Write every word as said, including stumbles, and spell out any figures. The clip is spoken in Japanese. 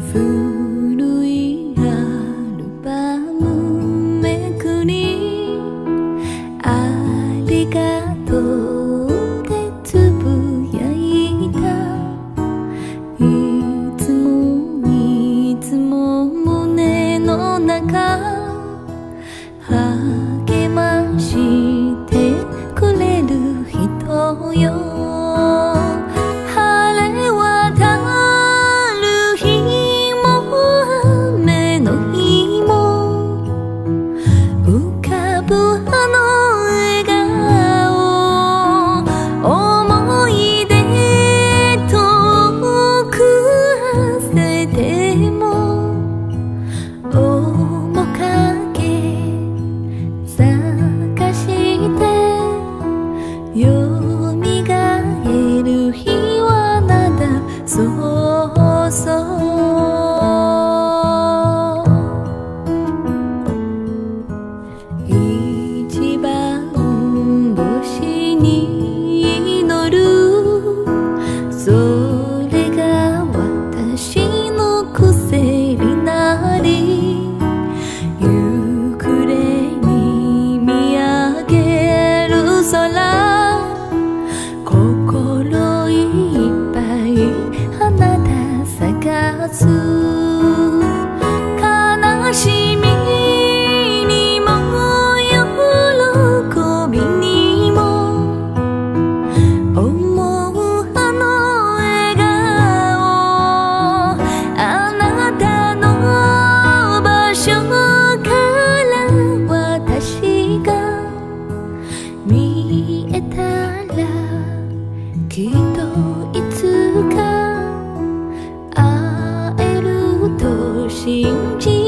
古いアルバムめくりありがとうってつぶやいた。いつもいつも胸の中励ましてくれる人よ。よみがえる日はまだそうそう一番星に祈る。それが私の癖になり、夕暮れに見上げる空、悲しみにも喜びにも思うあの笑顔、あなたの場所から私が見えたら、きっといつか信じ